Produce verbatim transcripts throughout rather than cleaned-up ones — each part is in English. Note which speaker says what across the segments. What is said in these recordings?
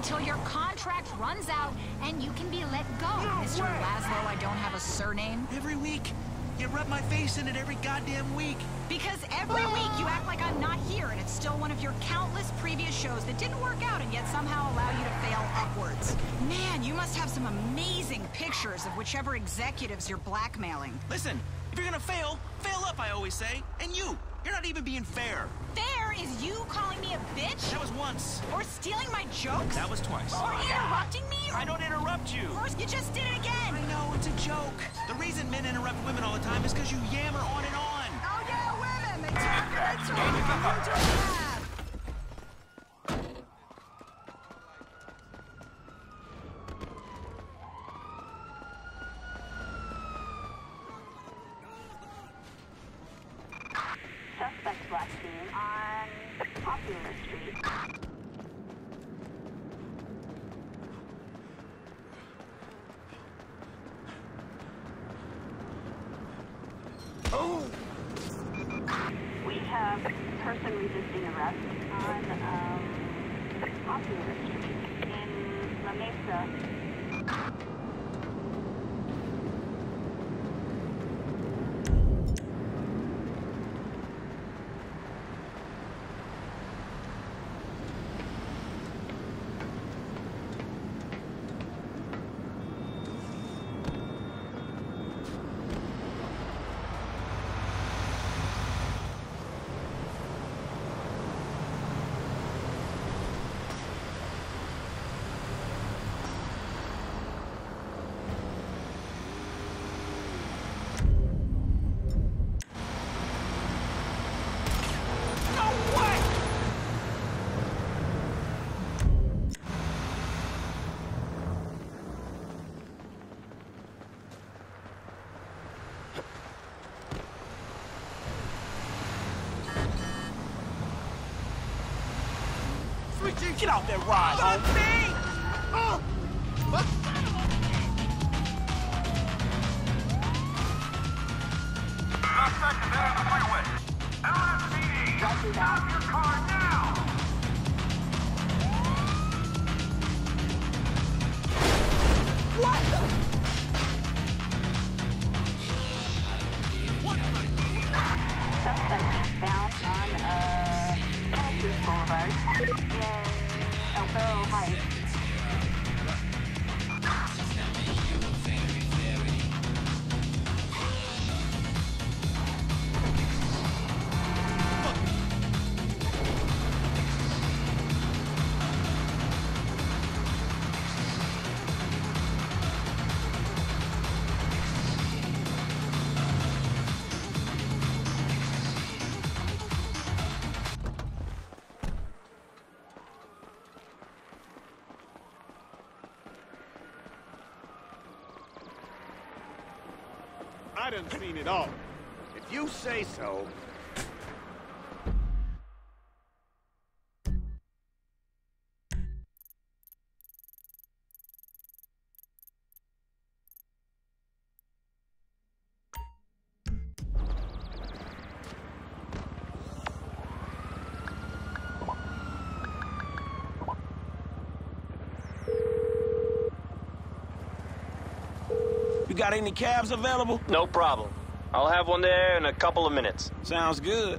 Speaker 1: until your contract runs out and you can be let go.
Speaker 2: No
Speaker 1: Mister
Speaker 2: way.
Speaker 1: Laszlo, I don't have a surname.
Speaker 2: Every week. You rub my face in it every goddamn week.
Speaker 1: Because every week you act like I'm not here and it's still one of your countless previous shows that didn't work out and yet somehow allow you to fail upwards. Man, you must have some amazing pictures of whichever executives you're blackmailing.
Speaker 2: Listen, if you're gonna fail, fail up, I always say. And you, you're not even being fair.
Speaker 1: Fair is you calling me a bitch?
Speaker 2: That was once.
Speaker 1: Or stealing my jokes?
Speaker 2: That was twice.
Speaker 1: Or interrupting me?
Speaker 2: I don't interrupt you.
Speaker 1: Or you just did it again.
Speaker 2: I know, it's a joke. The reason men interrupt women all the time is because you yammer on and on.
Speaker 1: Oh yeah, women! They talk and they talk. You just laugh.
Speaker 3: Suspect black seen on Popular Street.
Speaker 2: Oh!
Speaker 3: We have person resisting arrest on um, Popular Street in La Mesa.
Speaker 2: Get out there, ride, homie! Oh! What?
Speaker 4: Suspect is entering the freeway. L S P D! Stop your car now!
Speaker 2: What the? What
Speaker 3: Suspect found on uh, Genesis Boulevard in El Perro Heights.
Speaker 5: I done seen it all. If you say so.
Speaker 2: You got any cabs available?
Speaker 6: No problem. I'll have one there in a couple of minutes.
Speaker 2: Sounds good.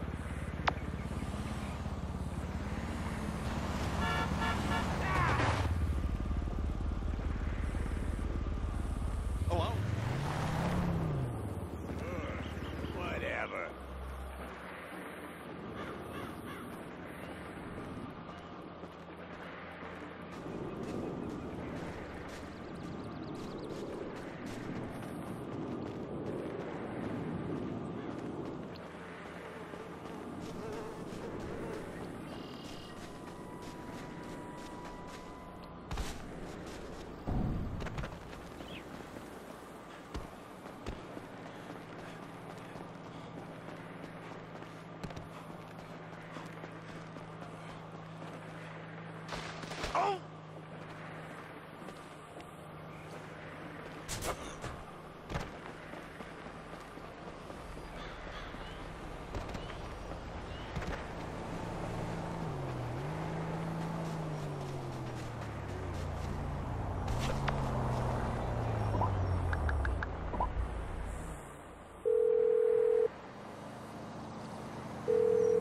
Speaker 5: Oh, whatever.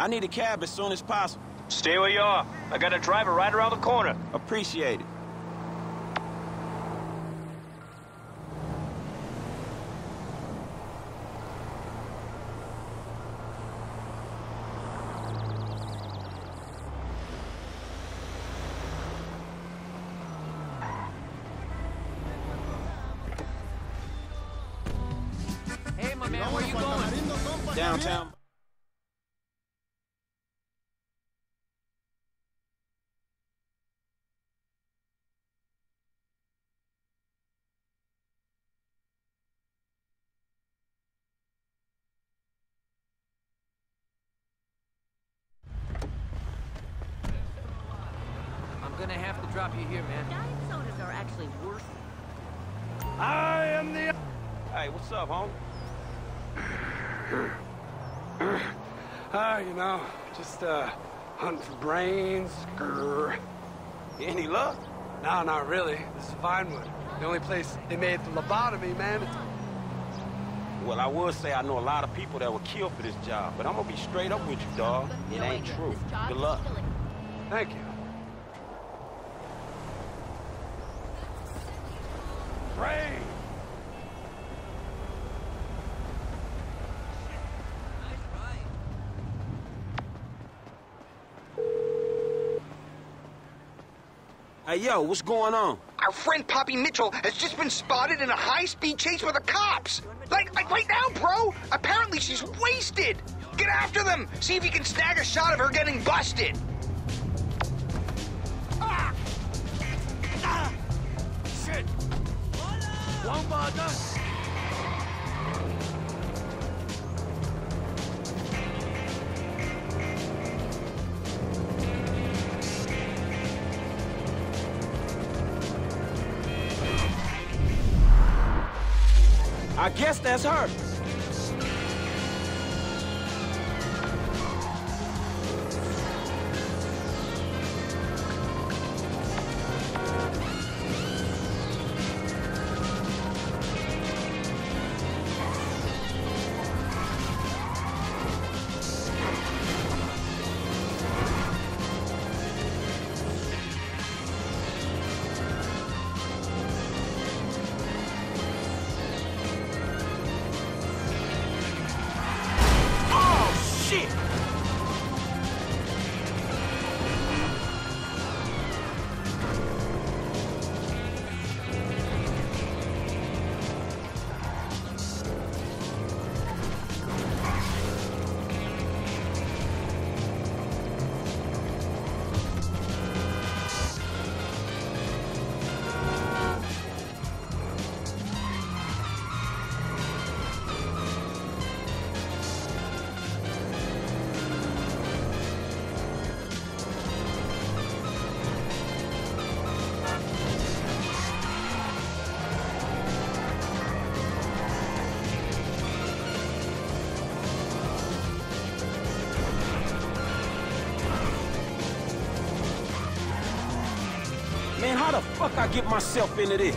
Speaker 7: I need a cab as soon as possible.
Speaker 6: Stay where you are. I got a driver right around the corner.
Speaker 7: Appreciate it.
Speaker 8: Hey, my man, where you going?
Speaker 7: Downtown.
Speaker 8: I'm gonna have to drop you here, man.
Speaker 9: Diet sodas are actually worse.
Speaker 5: I am the...
Speaker 7: Hey, what's up, homie?
Speaker 5: Ah, you know, just, uh, hunting for brains. Grr.
Speaker 7: Any luck?
Speaker 5: No, not really. This is Vinewood. The only place they made the lobotomy, man. It's...
Speaker 7: Well, I would say I know a lot of people that were killed for this job, but I'm gonna be straight up with you, dog. It ain't true. Good luck.
Speaker 5: Thank you. Brains!
Speaker 7: Hey, yo, what's going on?
Speaker 10: Our friend Poppy Mitchell has just been spotted in a high-speed chase with the cops. Like, like right now, bro. Apparently she's wasted. Get after them. See if you can snag a shot of her getting busted.
Speaker 5: Ah! Ah! Shit! One bother.
Speaker 7: I guess that's her. Man, how the fuck I get myself into this?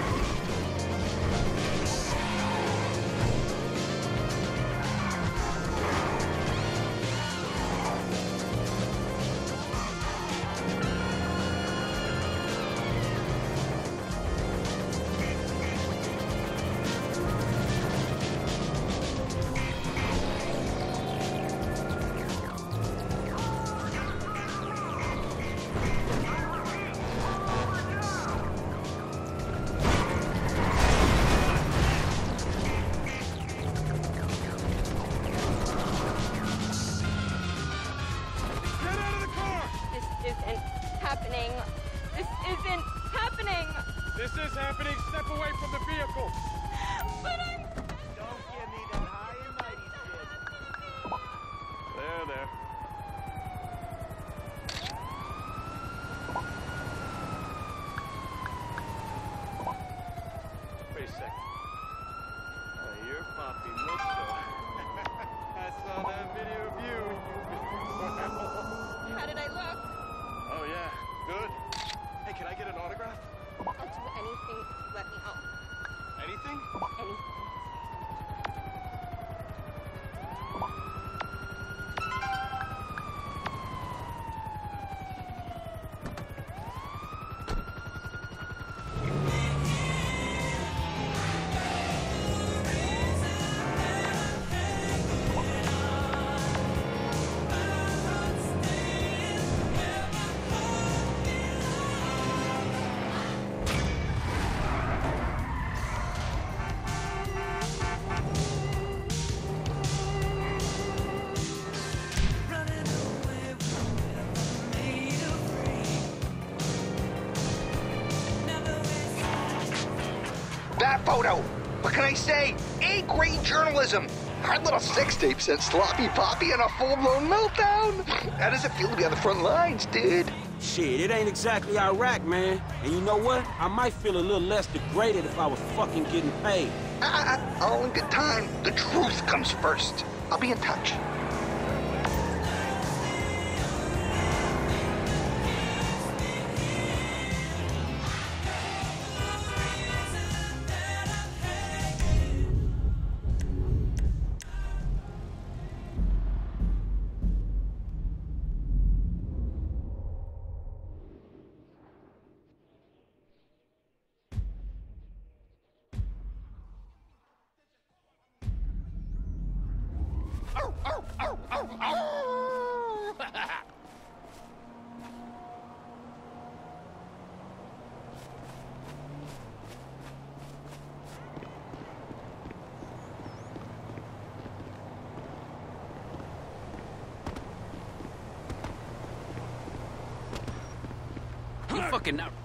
Speaker 10: can I say? A-grade journalism. Our little sex tape sent Sloppy Poppy on a full-blown meltdown. How does it feel to be on the front lines, dude?
Speaker 7: Shit, it ain't exactly Iraq, man. And you know what? I might feel a little less degraded if I was fucking getting paid.
Speaker 10: Ah, all in good time. The truth comes first. I'll be in touch.
Speaker 8: You fucking now.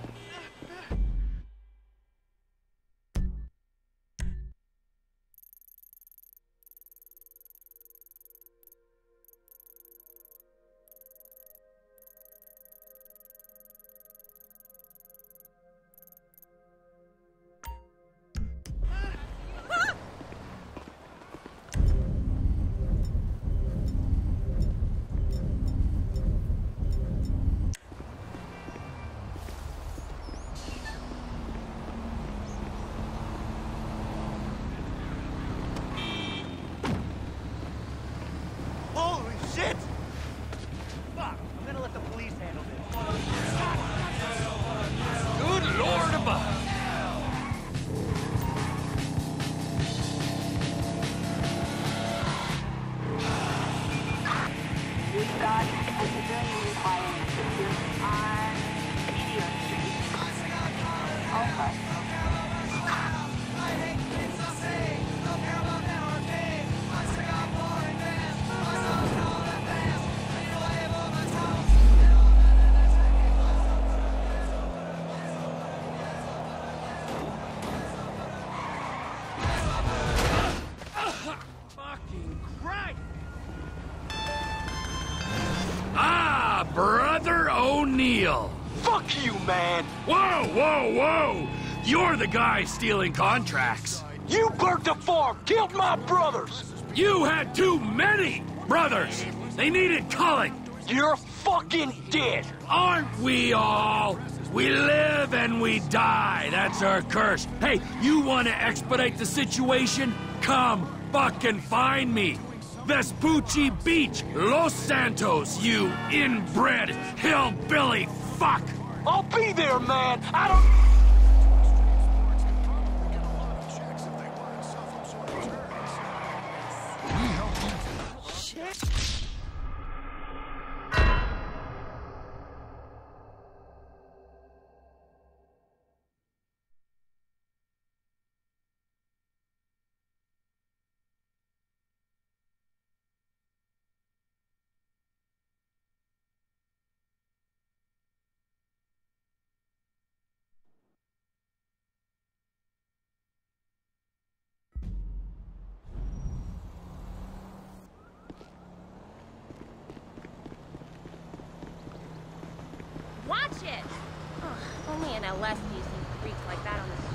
Speaker 2: Shit! Fuck, I'm gonna let the police handle this.
Speaker 8: Good Lord above.
Speaker 3: We've got a civilian requirement here on Meteor Street. Okay.
Speaker 11: Brother O'Neill.
Speaker 2: Fuck you, man!
Speaker 11: Whoa, whoa, whoa! You're the guy stealing contracts.
Speaker 2: You burnt the farm, killed my brothers!
Speaker 11: You had too many brothers! They needed culling!
Speaker 2: You're fucking dead!
Speaker 11: Aren't we all? We live and we die. That's our curse. Hey, you want to expedite the situation? Come fucking find me. Vespucci Beach, Los Santos, you inbred hillbilly fuck!
Speaker 2: I'll be there, man! I don't...
Speaker 12: Watch it! Ugh, only an L S P C freaks like that on the